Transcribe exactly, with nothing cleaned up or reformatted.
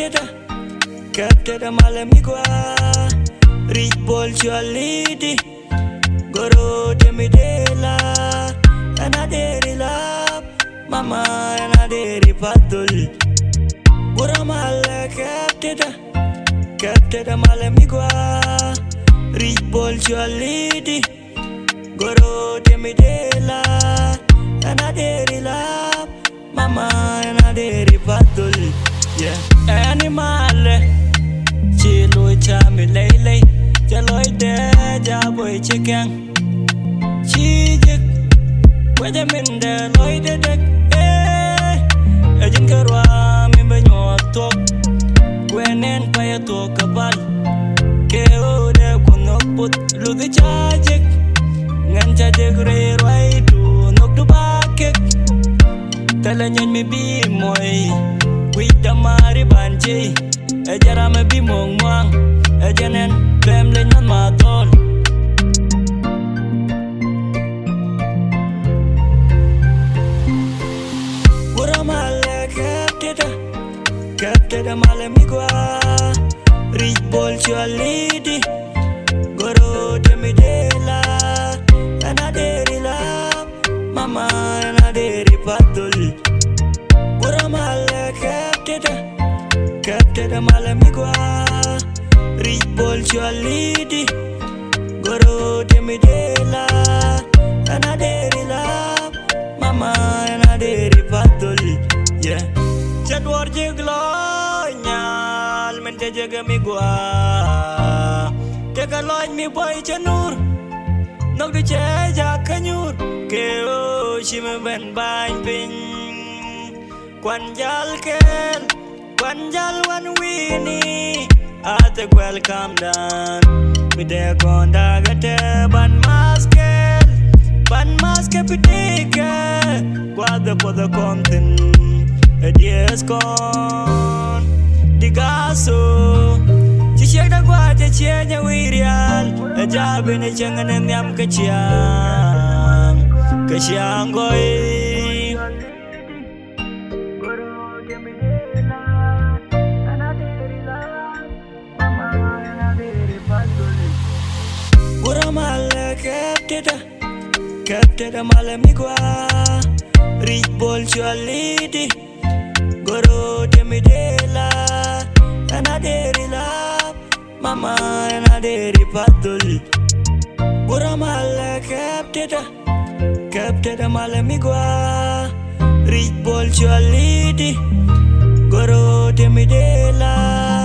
capted capted malamigwa rich ball chalidi goro demidela anaderi lap mama anaderi patul buramal capted capted malamigwa rich ball chalidi goro demidela anaderi lap mama anaderi patul yeah animal chilo chami lele jaloi de jaboy chicken chijik wede min de loi de dek eh ejin karwa mi banyo tok gwenen paya to kabal ke o de kunok put ludi chajik ngan chajik re roi tu nok du bakek talanyen mi bi moy Wita mari banji, ejara me bi mongwang, ejanen bem le nyan matol. Gura male capteda, capteda male migwa, rich ball chalidi, goro demidela, anaderi la, mama anaderi patul. Gura male capteda, capteda malamigwa, rich ball chalidi, goro demidela, anaderi la, mama anaderi patul, yeah. Jadwar jiglo nyal men jaga migwa, teka loy mi boy chanur, nok du cheja kanyur, keo shime ben bain pin. Kwanjal kel, kwanjal wan wini, ate welcome down. Mi de konda gate ban maskel, ban maske pitike, guarda po the content, e dies con digaso. Chichek da guarda chienya wirial, e jabe ne chengane nyam kachiang, kachiang goi. Capteda, capteda malamigwa, rich ball chalidi, goro demidela, anaderi lap, mama anaderi patul. Gura mala capteda, capteda malamigwa, rich ball chalidi, goro demidela.